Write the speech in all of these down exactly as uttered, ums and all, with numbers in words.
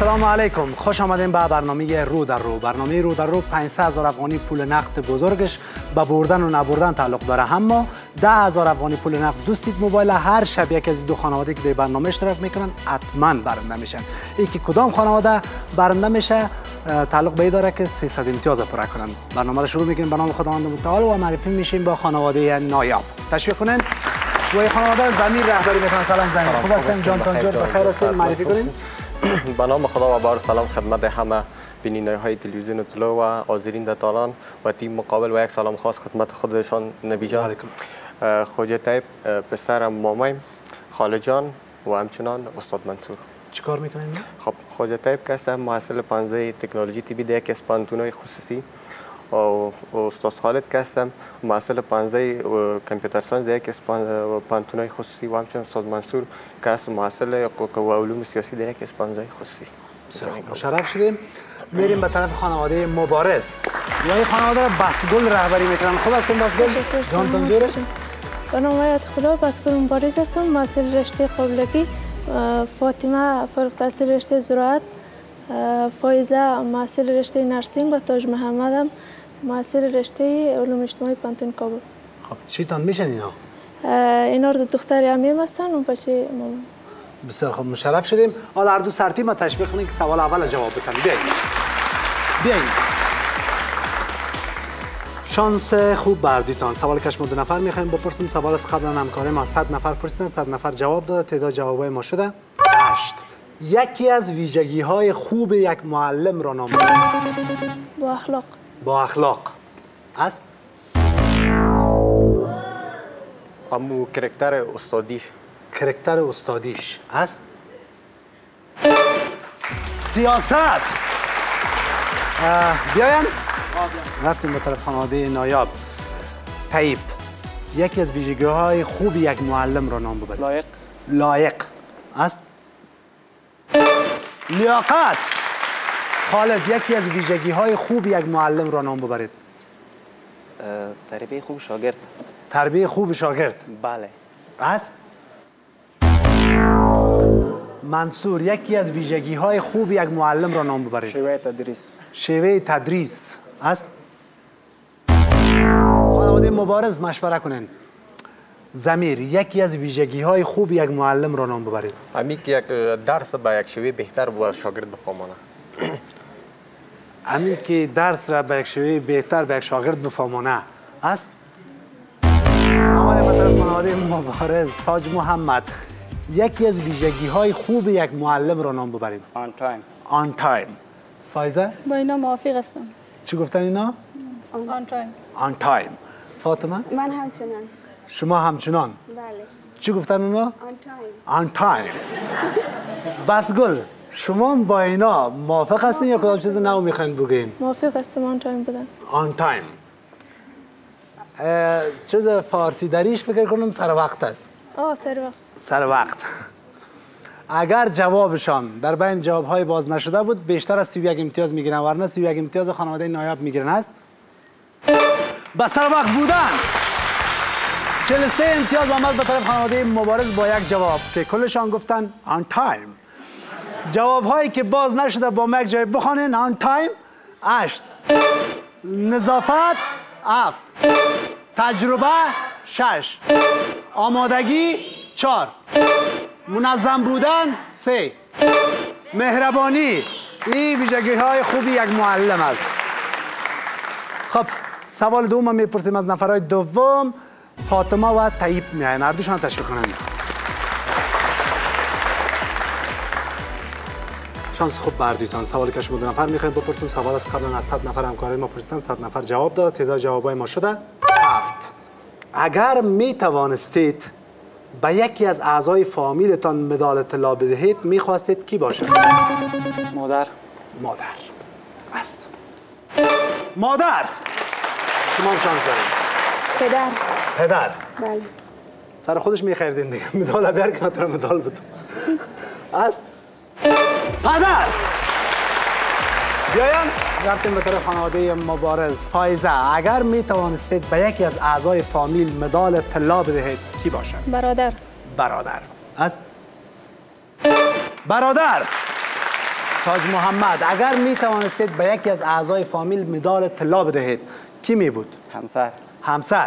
السلام علیکم، خوش آمدین به برنامه رو در رو. برنامه رو در رو پانصد هزار افغانی پول نقد بزرگش به بردن و نبردن تعلق داره، اما ده هزار افغانی پول نقد دوستید موبایل هر شب یک از دو خانواده که در برنامه اشتراک میکنن حتما برنده میشن. این که کدام خانواده برنده میشه تعلق به این داره که سیصد امتیاز پر کنن. برنامه رو شروع میکنیم به نام خداوند متعال و معرفی میشیم با خانواده نایاب. تشویق کنین. و خانواده زمین رهبری میکنن. سلام زمین، خوب هستین؟ جان تان جور بخیر هستین؟ معرفی کنین. به نام خدا و بار سلام خدمت همه بیننده های تلویزیون و طلو و حاضرین در تالان و تیم مقابل و یک سلام خاص خدمت خودشان نبی جان، خوجه طیب، پسرم مامایم، خاله جان و همچنان استاد منصور. چی کار میکنین؟ خب خوجه طیب کسم محصل پانزده تکنولوژی تیبی در یک از پانتونای خصوصی و استاد خالد کسم محصل پانزده کامپیوتر ساینس در یک از پانتونای خصوصی و همچنان استاد منصور کسم محصل حقوق و علوم سیاسی در یک از پانزده خصوصی. مشرف شدیم. میریم به طرف خانواده مبارز. یا این خانواده را بسگل رهبری میکنن. خوب هستین بسگل؟ جان تان جور است؟ به نام آیت خدا بسگل مبارز هستم، محصل رشته قابلگی. فاطمه فارغ التحصیل رشته زراعت، فایزه محصل رشته نرسینگ و تاج محمدم محصل رشته علوم اجتماعی پانتون کابل. خب چی تان میشن اینا؟ اینا دو دختر عمیم هستن و بچه مامان. بسیار خوب، مشرف شدیم. حالا هر دو سرتیم ما تشویق کنیم که سوال اول جواب بدن. بیایید. بیایید. شانس خوب بردیتان. سوال کش ما دو نفر میخوایم بپرسیم. سوال از قبلا همکاری ما صد نفر پرسیدن، صد نفر جواب داده. تعداد جوابای ما شده هشت. یکی از ویژگی های خوب یک معلم را نام ببرید. با اخلاق. با اخلاق. است؟ امو کرکتر استادیش. کرکتر استادیش. است؟ سیاست. بیاین. رفتیم به طرف خانواده نایاب. طیب. یکی از ویژگی های خوب یک معلم را نام ببرید. لایق. لایق. است؟ لیاقت. خالد، یکی از ویژگی های خوب یک معلم را نام ببرید. تربیه خوب شاگرد. تربیه خوب شاگرد. بله. است؟ منصور، یکی از ویژگی های خوب یک معلم را نام ببرید. شیوه تدریس. شیوه تدریس. است؟ خانواده مبارز مشوره کنین. ضمیر، یکی از ویژگی های خوب یک معلم را نام ببرید. امی که یک درس با یک شیوه بهتر با شاگرد بفهمانه. امی که درس را با یک شیوه بهتر به یک شاگرد بفهمانه. است؟ آمده به طرف خانواده مبارز. تاج محمد، یکی از ویژگی های خوب یک معلم را نام ببرید. آن تایم. آن تایم. فایزه؟ با اینا موافق هستم. چی گفتن اینا؟ آن تایم. آن تایم. فاطمه؟ من همچنان. شما همچنان؟ بله. چی گفتن اونا؟ آن تایم. آن تایم. بسگل، شما با اینا موافق هستین یا کدام چیز نو میخواین بگین؟ موافق هستم آن تایم بدن. آن تایم. چیز فارسی دریش فکر کنم سر وقت است. آه سر وقت. سر وقت. اگر جوابشان در بین جوابهای باز نشده بود بیشتر از سی و یک امتیاز میگیرن، ورنه سی و یک امتیاز خانواده نایاب میگیرن. است به سر وقت بودن. چهل و سه امتیاز آمد به طرف خانواده مبارز با یک جواب که کلشان گفتن آن تایم. جواب هایی که باز نشده با یک جای بخوانین. آن تایم هشت، نظافت هفت، تجربه شش، آمادگی چهار، منظم بودن سه، مهربانی. این ویژگی های خوبی یک معلم است. خب سوال دوم میپرسیم از نفرهای دوم. فاطمه و طیب میاین، هر دوشان تشویق کنند. شانس خوب بردیتان. سوال که شما دو نفر میخوایم بپرسیم. سوال از قبلا از صد نفر همکارای ما پرسیدن، صد نفر جواب داد. تعداد جوابای ما شده هفت. اگر می توانستید به یکی از اعضای فامیلتان مدال طلا بدهید میخواستید کی باشد؟ مادر. مادر. است. مادر. شما هم شانس دارید. پدر. پدر. بله. سر خودش میخریدین دیگه. مدال بیار که نتونه مدال بدون. است. پدر. بیایم رفتیم به طرف خانواده مبارز. فایزه، اگر می توانستید به یکی از اعضای فامیل مدال طلا بدهید کی باشد؟ برادر. برادر. است. برادر. تاج محمد اگر می توانستید به یکی از اعضای فامیل مدال طلا بدهید کی می بود؟ همسر. همسر.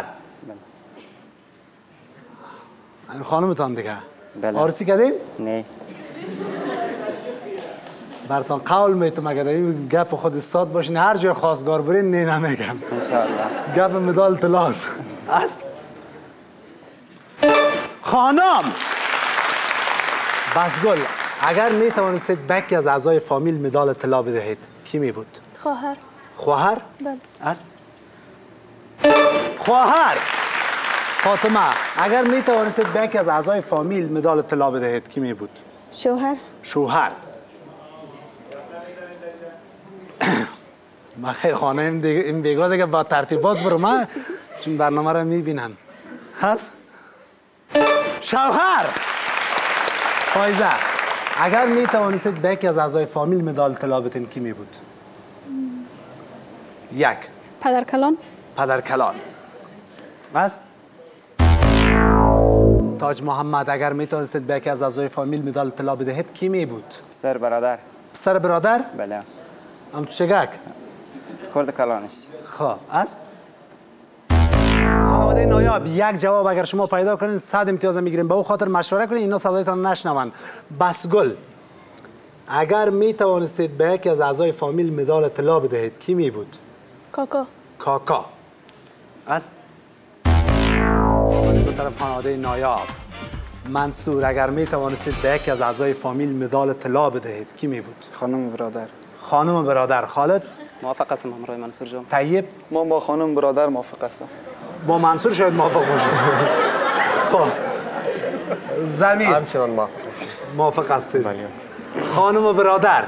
این خانمتان دیگه. بله. عروسی کردین؟ نه. براتون قول میتونم اگر این گپ خود استاد باشین هر جای خواستگار برین نه نمیگم. انشاءالله. گپ مدال طلاست. است. خانم بسگل اگر می توانستید به یکی از اعضای فامیل مدال طلا بدهید کی می بود؟ خواهر. خواهر؟ بله. است. خواهر. فاطمه اگر می توانستید به یکی از اعضای فامیل مدال طلا بدهید کی می بود؟ شوهر. شوهر. من خیلی خانه این بیگاه دیگه با ترتیبات برو من چون برنامه رو میبینن. هست؟ شوهر. فایزه اگر می توانستید به یکی از اعضای فامیل مدال طلا بدهید کی می بود؟ یک. پدر کلان. پدر کلان. است؟ تاج محمد اگر می توانستید به یکی از اعضای فامیل مدال طلا بدهید کی می بود؟ پسر برادر. پسر برادر؟ بله. هم تو چگک؟ خورد کلانش. خب است؟ خانواده نایاب یک جواب اگر شما پیدا کنید صد امتیاز میگیریم. به او خاطر مشوره کنید اینا صدایتان نشنون. بسگل اگر می توانستید به یکی از اعضای فامیل مدال طلا بدهید کی می بود؟ کاکا. کاکا. است؟ دو طرف خانواده نایاب. منصور اگر می توانستید به یکی از اعضای فامیل مدال طلا بدهید کی می بود؟ خانم برادر. خانم برادر. خالد؟ موافق هستم همراه منصور جان. طیب؟ ما با خانم برادر موافق هستم. با منصور شاید موافق باشه. خب زمین همچنان موافق هستم. موافق هستید؟ بله. خانم و برادر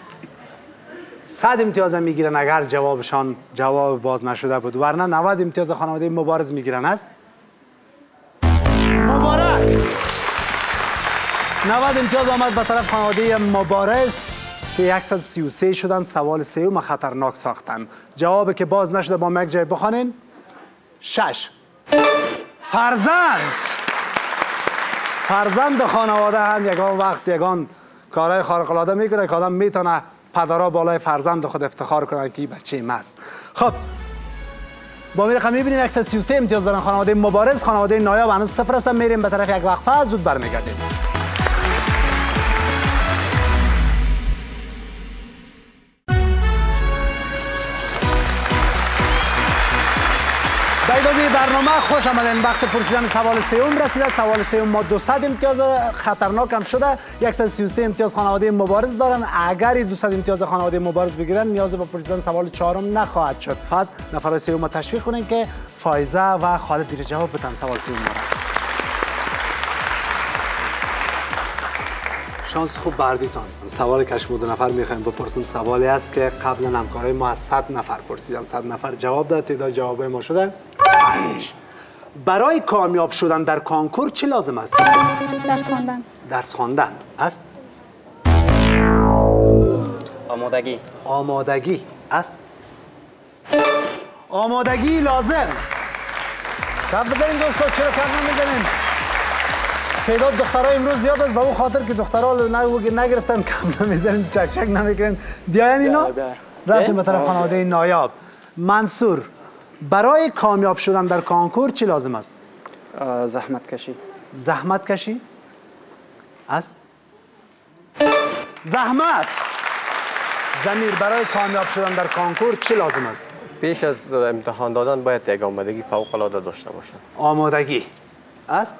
صد امتیاز میگیرن اگر جوابشان جواب باز نشده بود، ورنه نود امتیاز خانواده مبارز میگیرن. است مبارک. نود امتیاز آمد به طرف خانواده مبارز که صد و سی و سه شدن. سوال سوم خطرناک ساختن. جوابی که باز نشده با ما یک جای بخوانین. شش. فرزند. فرزند خانواده هم یگان وقت یگان کارهای خارق العاده میکنه که آدم میتونه پدرها بالای فرزند خود افتخار کنن که این بچه ماست. خب با می رقم میبینیم صد و سی و سه امتیاز دارن خانواده مبارز. خانواده نایاب هنوز صفر هستن. میریم به طرف یک وقفه. زود برمیگردیم. به ادامه برنامه خوش آمدین. وقت پرسیدن سوال سوم رسیده. سوال سوم ما دویست امتیاز خطرناک هم شده. صد و سی و سه امتیاز خانواده مبارز دارن. اگر دویست امتیاز خانواده مبارز بگیرن نیاز به پرسیدن سوال چهارم نخواهد شد. پس نفر سوم تشویق کنین که فایزه و خالد دیر جواب بدن سوال سوم را. شانس خوب بردیتان. سوال که شما دو نفر میخوایم بپرسیم سوالی است که قبلا همکارای ما از صد نفر پرسیدن. صد نفر جواب داد. تعداد جوابای ما شده پنج. برای کامیاب شدن در کانکور چه لازم است؟ درس خواندن. درس خواندن. است؟ آمادگی. آمادگی. است؟ آمادگی لازم. شب بزنین دوستا. چرا کم نمیزنین؟ تعداد دخترها امروز زیاد است. به اون خاطر که دخترها نگرفتن کم نمیزنین چک چک نمیکنین. دیاین اینا؟ رفتیم به طرف خانواده نایاب. منصور برای کامیاب شدن در کانکور چی لازم است؟ زحمت کشی. زحمت کشی؟ است؟ زحمت. ضمیر برای کامیاب شدن در کانکور چی لازم است؟ پیش از امتحان دادن باید یک آمادگی فوق العاده داشته باشن. آمادگی. است؟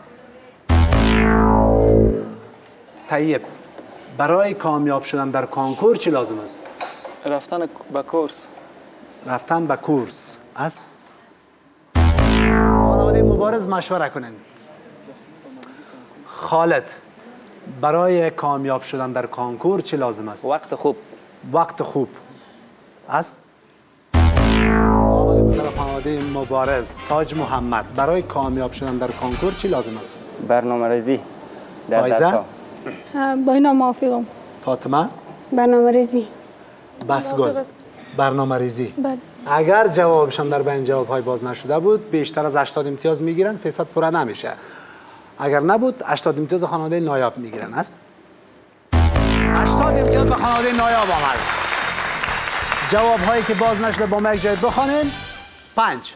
طیب برای کامیاب شدن در کانکور چی لازم است؟ رفتن به کورس. رفتن به کورس. است؟ خانواده مبارز مشوره کنین. خالد برای کامیاب شدن در کانکور چی لازم است؟ وقت خوب. وقت خوب. است؟ آمده به طرف خانواده مبارز. تاج محمد برای کامیاب شدن در کانکور چی لازم است؟ برنامه ریزی در فایزه؟ درس‌ها. با اینا موافقم. فاطمه؟ برنامه ریزی. بسگل برنامه ریزی. بله. اگر جوابشان در بین جوابهای باز نشده بود بیشتر از هشتاد امتیاز میگیرن. سیصد پره نمیشه. اگر نبود هشتاد امتیاز خانواده نایاب میگیرن. است هشتاد امتیاز به خانواده نایاب آمد. جواب هایی که باز نشده با ما یک جای بخوانین. پنج.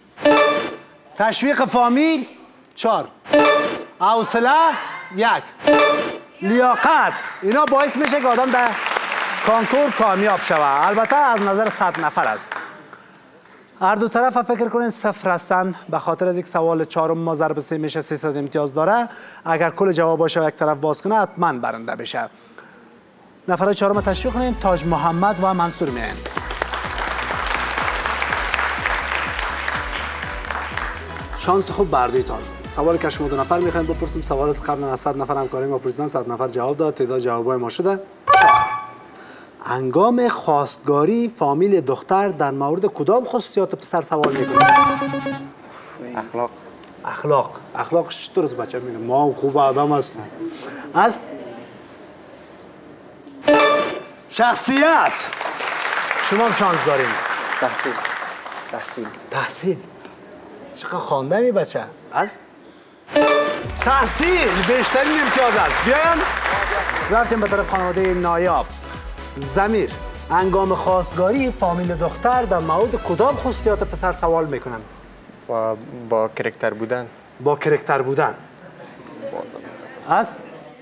تشویق فامیل چهار. حوصله یک. لیاقت اینا باعث میشه که آدم در کانکور کامیاب شود. البته از نظر صد نفر است. هر دو طرف فکر کنین صفر هستن به خاطر از یک سوال چهارم ما ضرب سه میشه سیصد امتیاز داره. اگر کل جواباش یک طرف باز کنه حتما برنده بشه. نفر چهارم تشویق کنین. تاج محمد و منصور میاین. شانس خوب بردیتان. سوال که شما دو نفر میخوایم بپرسیم. سوال از قبل از صد نفر همکاری ما پرسیدن، صد نفر جواب داد. تعداد جوابای ما شده چهار. هنگام خواستگاری فامیل دختر در مورد کدام خصوصیات پسر سوال میکنه؟ اخلاق. اخلاق. اخلاقش چطور است بچه؟ میگه ما خوب آدم هستیم. است شخصیت. شما هم شانس دارین. تحصیل. تحصیل. تحصیل. چقدر خوانده می بچه؟ از تحصیل بیشترین امتیاز است. بیاین رفتیم به طرف خانواده نایاب. ضمیر. هنگام خواستگاری فامیل دختر در مورد کدام خصوصیات پسر سوال میکنن؟ با با کرکتر بودن. با کرکتر بودن. از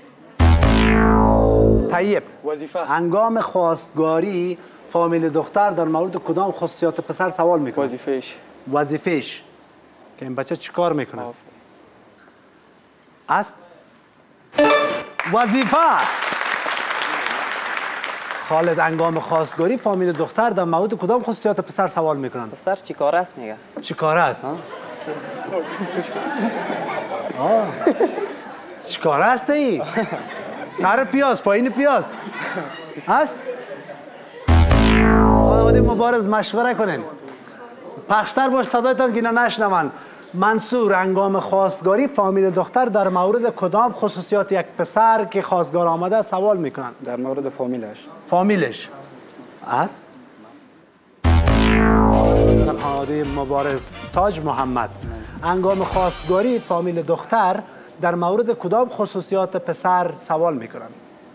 طیب. وظیفه. هنگام خواستگاری فامیل دختر در مورد کدام خصوصیات پسر سوال میکنن؟ وظیفهش. وظیفهش. که این بچه چی کار میکنه؟ است وظیفه. خالد هنگام خواستگاری فامیل دختر در مورد کدام خصوصیات پسر سوال میکنن؟ پسر چی کار است میگه؟ چی کار است؟ آه. چی کار است ای؟ سر پیاز، پایین پیاز هست؟ خانواده مبارز مشوره کنین. پخشتر باش صدایتان که اینا نشنون. منصور هنگام خواستگاری فامیل دختر در مورد کدام خصوصیات یک پسر که خواستگار آمده سوال میکنن؟ در مورد فامیلش. فامیلش. است؟ خانواده مبارز تاج محمد هنگام خواستگاری فامیل دختر در مورد کدام خصوصیات پسر سوال میکنن؟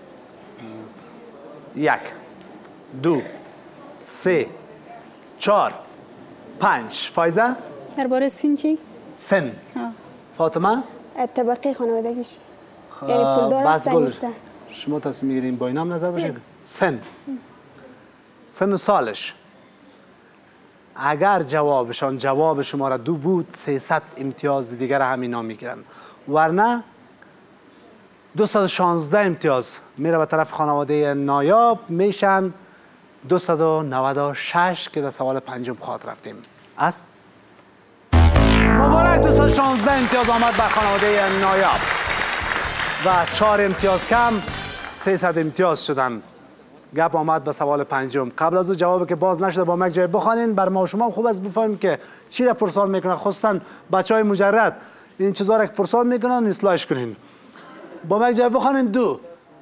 یک. دو. سه. چهار. پنج. فایزه؟ درباره سن چی؟ سن. فاطمه؟ طبقه خانوادگیش. یعنی پولدار است بزگل. نیسته. شما تصمیم میگیرین با اینام نظر بشه؟ سن. سن و سالش. اگر جوابشان جواب شما را دو بود سیصد امتیاز دیگر همینا میگیرن. ورنه دویست و شانزده امتیاز میره به طرف خانواده نایاب، میشن دویست و نود و شش که در سوال پنجم خواهد رفتیم. است؟ مبارک. دویست و شانزده امتیاز آمد بر خانواده نایاب و چهار امتیاز کم سیصد امتیاز شدن. گپ آمد به سوال پنجم. قبل از او جوابی که باز نشده با یک جای بخوانین. بر ما شما خوب است بفهمیم که چی را پرسان میکنن، خصوصا بچهای مجرد این چیزا را که پرسان میکنن اصلاحش کنین. با یک جای بخوانین. دو.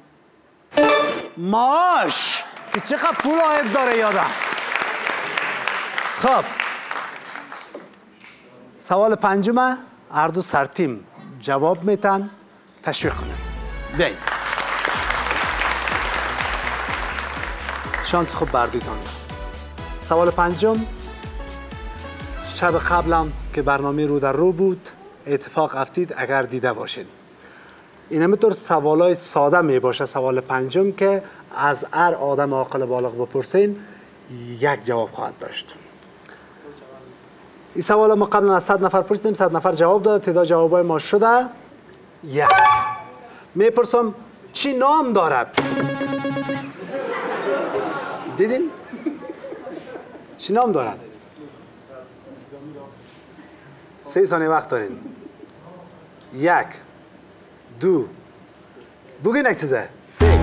معاش که چقدر پول عاید داره یادم. خب سوال پنجم هر دو سرتیم جواب میتن تشویق کنن. بیایید. شانس خوب بردیتان. سوال پنجم شب قبلم که برنامه رو در رو بود اتفاق افتید اگر دیده باشید. این همینطور سوالای ساده می باشه. سوال پنجم که از هر آدم عاقل بالغ بپرسین یک جواب خواهد داشت. این سوال ما قبلا از صد نفر پرسیدیم، صد نفر جواب داد. تعداد جوابای ما شده یک. میپرسم چی نام دارد؟ دیدین؟ چی نام دارد؟ سه ثانیه وقت دارین. یک. دو. بگین یک چیزه. سه.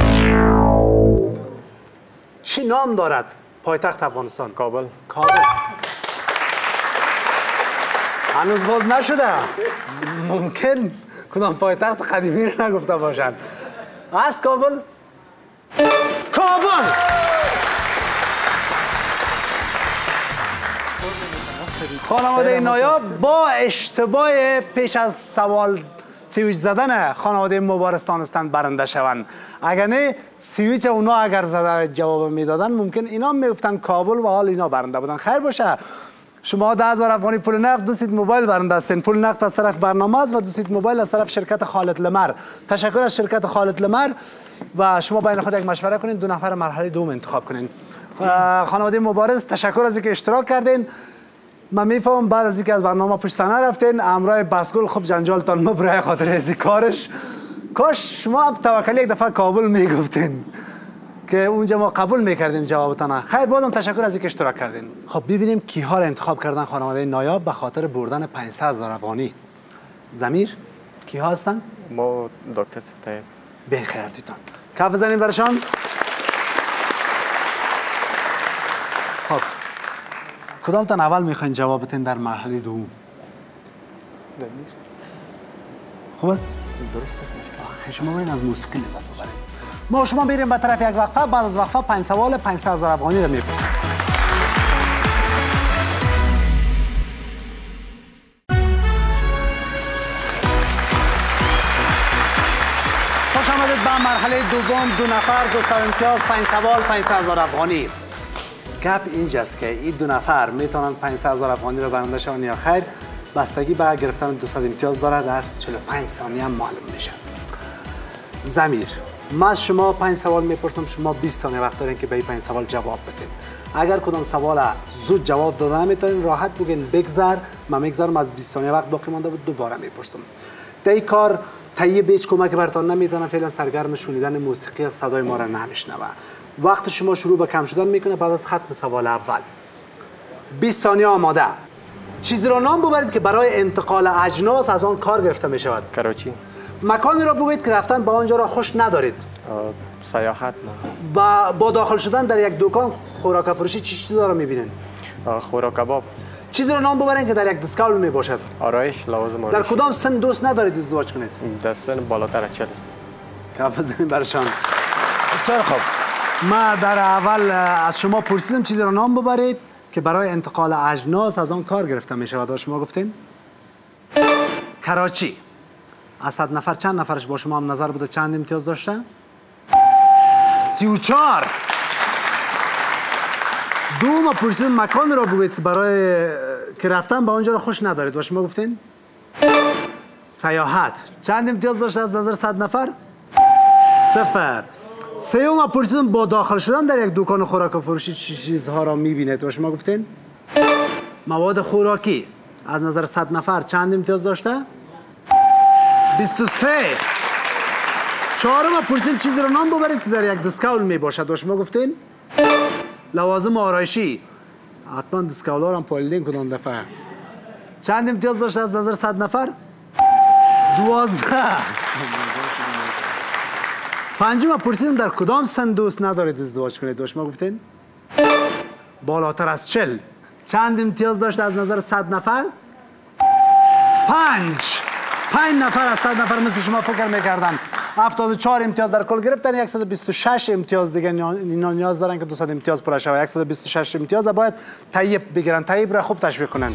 چی نام دارد پایتخت افغانستان؟ کابل. کابل. هنوز باز نشده. ممکن کدام پایتخت قدیمی رو نگفته باشن. از کابل؟ کابل! خانواده نایاب با اشتباه پیش از سوال سیویچ زدن خانواده مبارستان هستند برنده شوند. اگر نه سیویچ اونا اگر زده جواب میدادن ممکن اینا میگفتن کابل و حال اینا برنده بودن. خیر باشه، شما ده هزار افغانی پول نقد، دو سیت موبایل برنده هستین. پول نقد از طرف برنامه است و دو سیت موبایل از طرف شرکت خالد لمر. تشکر از شرکت خالد لمر و شما بین خود یک مشوره کنین، دو نفر مرحله دوم انتخاب کنین. خانواده مبارز تشکر از اینکه اشتراک کردین. من میفهمم بعد از اینکه از برنامه پشت صحنه رفتین امرای بسگل خوب جنجالتان مبره خاطر از کارش. کاش شما توکلی یک دفعه کابل میگفتین که اونجا ما قبول میکردیم جوابتان. خیر، بازم تشکر از اینکه اشتراک کردین. خب ببینیم کیها را انتخاب کردن خانواده نایاب به خاطر بردن پانصد هزار افغانی. ضمیر کیها هستن؟ ما دکتر سپتایب. بخیرتیتون کف بزنیم برشان. خب کدامتان اول میخواین جواب بدین در مرحله دوم؟ ضمیر. خوب است؟ درست. شما باید از موسیقی لذت ببرید. ما شما بریم به طرف یک وقفه. بعد از وقفه پنج سوال پانصد هزار افغانی رو میپرسیم. خوش آمدید به مرحله دوم. دو نفر، دو سال امتیاز، پنج سوال، پانصد هزار افغانی. گپ اینجاست که این دو نفر میتونن پانصد هزار افغانی رو برنده شون یا خیر. بستگی به گرفتن دو صد امتیاز داره، در چهل و پنج ثانیه معلوم میشه. ضمیر، من از شما پنج سوال میپرسم، شما بیست ثانیه وقت دارین که به این پنج سوال جواب بدین. اگر کدام سوال زود جواب داده نمیتونین راحت بگین بگذر، من میگذرم، از بیست ثانیه وقت باقی مانده بود دوباره میپرسم. در این کار تهیه بیچ کمک براتون نمیدونم، فعلا سرگرم شنیدن موسیقی از صدای ما را نمیشنوه. وقت شما شروع به کم شدن میکنه بعد از ختم سوال اول. بیست ثانیه آماده. چیزی را نام ببرید که برای انتقال اجناس از آن کار گرفته می شود. کراچی. مکانی را بگویید که رفتن به آنجا را خوش ندارید. سیاحت. با با داخل شدن در یک دکان خوراک فروشی چی چیزا را میبینین؟ خوراک کباب. چیزی را نام ببرید که در یک دسکاول می باشد. آرایش، لوازم آرایشی. در کدام سن دوست ندارید ازدواج کنید؟ در سن بالاتر از چهل. کف بزنید برشان. بسیار خوب. ما در اول از شما پرسیدم چیزی را نام ببرید که برای انتقال اجناس از آن کار گرفته می شود. شما گفتین کراچی. از صد نفر چند نفرش با شما هم نظر بوده چند امتیاز داشته؟ سی و چهار. دوم پرسیدم مکان را بگویید که برای که رفتن به آنجا را خوش ندارید و شما گفتین سیاحت. چند امتیاز داشته از نظر صد نفر؟ صفر. سوم پرسیدم با داخل شدن در یک دکان خوراک و فروشی چی چیزها را میبینید و شما گفتین مواد خوراکی. از نظر صد نفر چند امتیاز داشته؟ بیست و سه. چهارم پرسیدم چیزی را نام ببرید که در یک دسکاول می باشد و شما گفتین لوازم آرایشی. حتما دسکاول ها را هم پایلیدین کدام دفعه. چند امتیاز داشته از نظر صد نفر؟ دوازده. پنجم پرسیدم در کدام سن دوست ندارید ازدواج کنید و شما گفتین بالاتر از چل. چند امتیاز داشته از نظر صد نفر؟ پنج. پنج نفر از صد نفر مثل شما فکر میکردن. هفتاد و چهار امتیاز در کل گرفتن. صد و بیست و شش امتیاز دیگه اینا نیاز دارن که دو صد امتیاز پر شود. صد و بیست و شش امتیاز باید طیب بگیرن. طیب را خوب تشویق کنن.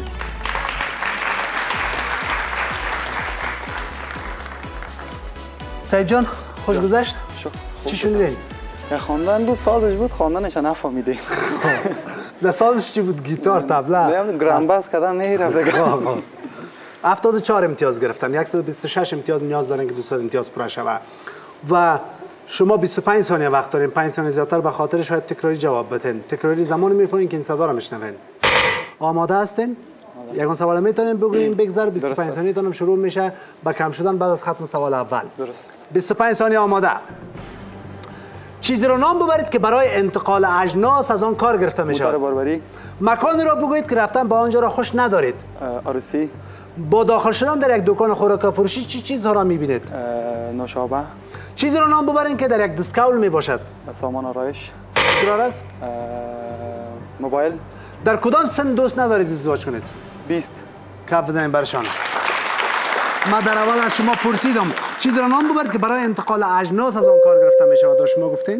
طیب جان خوش گذشت؟ چی شنیدین؟ خواندن بود، سازش بود، خواندنش نفهمیدیم. نه سازش چی بود؟ گیتار، طبله؟ نه گرام باس کردن نمیرفت دیگه. هفتاد و چهار امتیاز گرفتن. صد و بیست و شش امتیاز نیاز دارن که دو صد امتیاز پر شود. و شما بیست و پنج ثانیه وقت دارین. پنج ثانیه زیادتر به خاطر شاید تکراری جواب بدین. تکراری زمان میفهمین که این صدا رو میشنوین. آماده هستین؟ یگان سوال میتونیم بگوییم بگذر. بیست و پنج ثانیه تونم شروع میشه با کم شدن بعد از ختم سوال اول. درست. بیست و پنج ثانیه آماده. چیزی رو نام ببرید که برای انتقال اجناس از آن کار گرفته می شود. موتر باربری. مکانی را بگویید که رفتن به آنجا را خوش ندارید. عروسی. با داخل شدن در یک دکان خوراک فروشی چی چیزها را میبینید؟ نوشابه. چیزی را نام ببرید که در یک دسکاول می باشد. سامان آرایش. قرار است؟ موبایل. در کدام سن دوست ندارید ازدواج کنید؟ بیست. کف بزنید برشان. ما در اول از شما پرسیدم چیزی را نام ببرید که برای انتقال اجناس از آن کار گرفته می شود و شما گفتین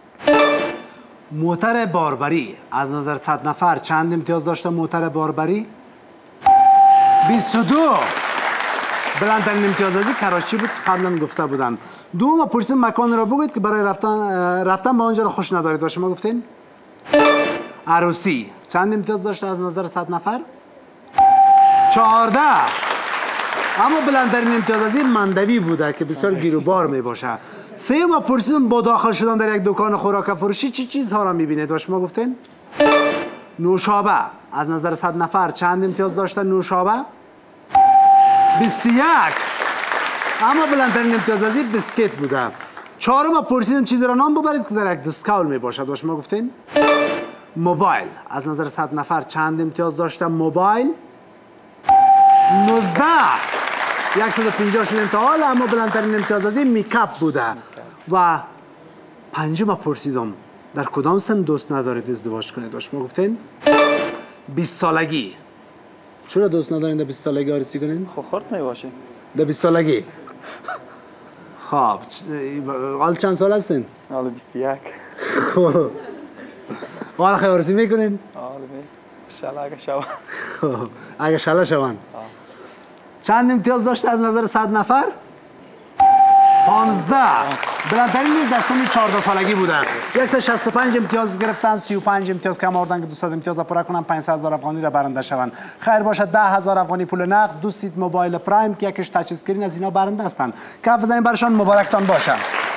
موتر باربری. از نظر صد نفر چند امتیاز داشته موتر باربری؟ بیست و دو. بلندترین امتیاز بازی کراچی بود که قبلا گفته بودن. دوم پرسیدم مکان را بگوید که برای رفتن رفتن به آنجا را خوش ندارید و شما گفتین عروسی. چند امتیاز داشته از نظر صد نفر؟ چهارده. اما بلندترین امتیاز بازی مندوی بوده که بسیار گیروبار می باشه. سوم پرسیدم با داخل شدن در یک دکان خوراک فروشی چی چیزها را میبینید و شما گفتین نوشابه. از نظر صد نفر چند امتیاز داشته نوشابه؟ بیست و یک. اما بلندترین امتیاز بازی بسکت بوده است. چهارم پرسیدم چیزی را نام ببرید که در یک دستکول می باشد و شما گفتین موبایل. از نظر صد نفر چند امتیاز داشته موبایل؟ نوزده. صد و پنجاه شد انتقال. اما بلندترین امتیاز بازی میکاپ بوده. و پنجم پرسیدم در کدام سن دوست ندارید ازدواج کنید و شما گفتین بیست سالگی. چرا دوست ندارین در بیست سالگی عروسی کنین؟ خب خورد می باشه. در بیست سالگی. خب حال چند سال هستین؟ حالا بیست و یک. خب حالا خیلی عروسی میکنین؟ حالا می شلا اگه شوان. خب اگه شلا شوان. چند امتیاز داشته از نظر صد نفر؟ پانزده. بلندترین نیز در سن چهارده سالگی بودن. صد و شصت و پنج امتیاز گرفتن، سی و پنج امتیاز کم آوردن که دویست امتیاز را پوره کنن، پانصد هزار افغانی را برنده شوند. خیر باشه ده هزار افغانی پول نقد، دو سیت موبایل پرایم که یکیش تاچ اسکرین از اینا برنده هستند. کف بزنید برشان مبارکتان باشه.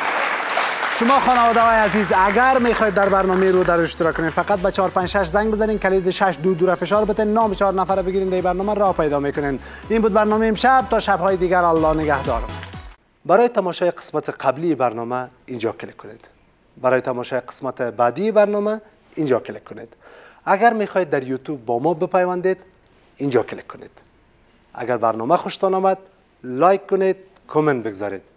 شما خانواده های عزیز اگر میخواید در برنامه رو در اشتراک کنید فقط به چهار پنج شش زنگ بزنین، کلید شش دو دو را فشار بدین، نام چهار نفره بگیرین، در برنامه راه پیدا میکنین. این بود برنامه امشب. تا شب‌های دیگر الله نگهدار. برای تماشای قسمت قبلی برنامه اینجا کلیک کنید. برای تماشای قسمت بعدی برنامه اینجا کلیک کنید. اگر میخواید در یوتیوب با ما بپیوندید اینجا کلیک کنید. اگر برنامه خوشتان آمد لایک کنید، کامنت بگذارید.